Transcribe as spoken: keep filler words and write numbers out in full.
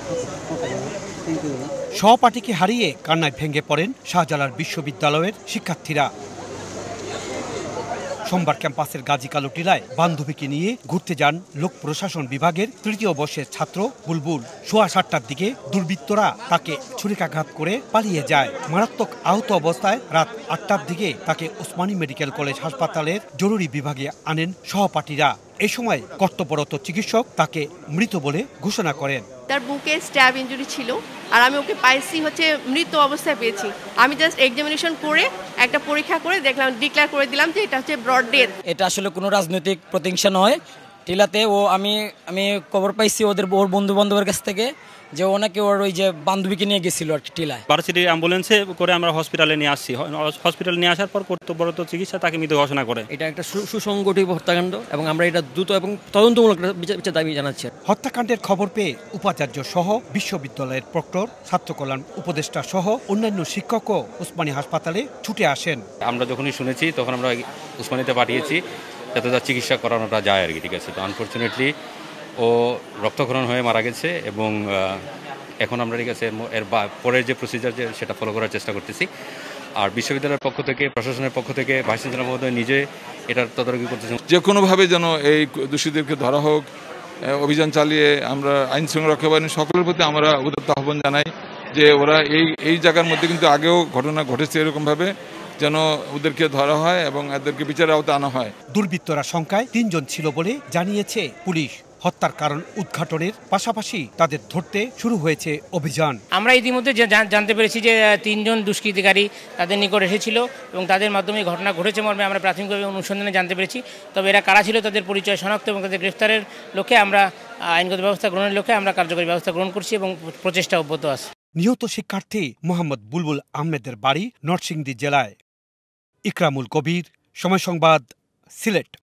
সহপাঠীকে হারিয়ে কান্নায় ভেঙে পড়েন শাহজালাল বিশ্ববিদ্যালয়ের শিক্ষার্থীরা। সোমবার ক্যাম্পাসের গাজী কালু টিলায় বান্ধবীকে নিয়ে ঘুরতে যান লোক প্রশাসন বিভাগের তৃতীয় বর্ষের ছাত্র বুলবুল। সোয়া সাতটার দিকে দুর্বৃত্তরা তাকে ছুরিকাঘাত করে পালিয়ে যায়। মারাত্মক আহত অবস্থায় রাত আটটার দিকে তাকে ওসমানী মেডিকেল কলেজ হাসপাতালের জরুরি বিভাগে আনেন সহপাঠীরা। এ সময় কর্তব্যরত চিকিৎসক তাকে মৃত বলে ঘোষণা করেন। তার বুকে স্ট্যাব ইনজুরি ছিল, আর আমি ওকে পাইছি হচ্ছে মৃত অবস্থায় পেয়েছি। আমি জাস্ট এক্সামিনেশন করে একটা পরীক্ষা করে দেখলাম, ডিক্লেয়ার করে দিলাম যে এটা হচ্ছে ব্রড ডেথ। এটা আসলে কোনো রাজনৈতিক প্রতিহিংসা নয়। টিলাতে ও আমি আমি খবর পাইছি ওদের ওর বন্ধু বান্ধবের কাছ থেকে যে ও নাকি ওর ওই যে বান্ধবীকে নিয়ে গেছিল আর কি টিলায়। ভার্সিটির অ্যাম্বুলেন্সে করে আমরা হসপিটালে নিয়ে আসছি। হসপিটালে নিয়ে আসার পর কর্তব্যরত চিকিৎসা তাকে মৃত ঘোষণা করে। এটা একটা সুসংগঠিত হত্যাকাণ্ড এবং আমরা এটা দ্রুত এবং তদন্তমূলক বিচার দাবি জানাচ্ছি। হত্যাকাণ্ডের খবর পেয়ে উপাচার্য সহ বিশ্ববিদ্যালয়ের প্রক্টর, ছাত্র কল্যাণ উপদেষ্টা সহ অন্যান্য শিক্ষকও ওসমানী হাসপাতালে ছুটে আসেন। আমরা যখনই শুনেছি তখন আমরা ওসমানীতে পাঠিয়েছি যাতে তার চিকিৎসা করানোটা যায় আর কি। ঠিক আছে, তো আনফর্চুনেটলি ও রক্তক্ষরণ হয়ে মারা গেছে এবং এখন আমরা ঠিক আছে এর পরের যে প্রসিজার যে সেটা ফলো করার চেষ্টা করতেছি। আর বিশ্ববিদ্যালয়ের পক্ষ থেকে, প্রশাসনের পক্ষ থেকে ভাইস চ্যান্সেলর মহোদয় নিজে এটার তদারকি করতেছেন। যে কোনোভাবে যেন এই দোষীদেরকে ধরা হোক, অভিযান চালিয়ে আমরা আইন শৃঙ্খলা রক্ষা বাহিনী সকলের প্রতি আমরা উদাত্ত আহ্বান জানাই যে ওরা এই এই জায়গার মধ্যে কিন্তু আগেও ঘটনা ঘটেছে এরকমভাবে, যেন ওদেরকে ধরা হয় এবং এদেরকে বিচারের আওতায় আনা হয়। দুর্বৃত্তরা সংখ্যায় তিনজন ছিল বলে জানিয়েছে পুলিশ। হত্যার কারণ উদ্ঘাটনের পাশাপাশি তাদের ধরতে শুরু হয়েছে অভিযান। আমরা ইতিমধ্যে জানতে পেরেছি যে তিনজন দুষ্কৃতিকারী তাদের নিকট এসেছিল এবং তাদের মাধ্যমে ঘটনা ঘটেছে মর্মে আমরা প্রাথমিকভাবে অনুসন্ধানে জানতে পেরেছি। তবে এরা কারা ছিল তাদের পরিচয় শনাক্ত এবং তাদের গ্রেফতারের লক্ষ্যে আমরা আইনগত ব্যবস্থা গ্রহণের লক্ষ্যে আমরা কার্যকরী ব্যবস্থা গ্রহণ করছি এবং প্রচেষ্টা অব্যাহত আছে। নিহত শিক্ষার্থী মোহাম্মদ বুলবুল আহমেদের বাড়ি নরসিংদী জেলায়। ইকরামুল কবির, সময় সংবাদ, সিলেট।